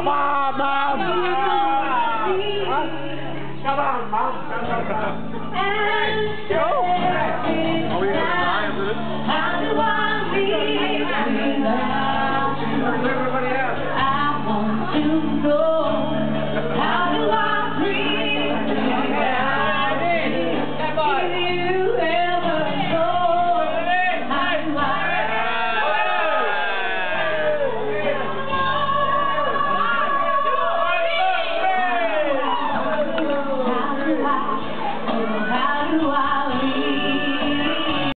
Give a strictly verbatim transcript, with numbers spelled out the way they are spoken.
Come on, Mom! Come on, Mom! Go! Are we going to die after this? How do I leave you now? Everybody else. I want to know.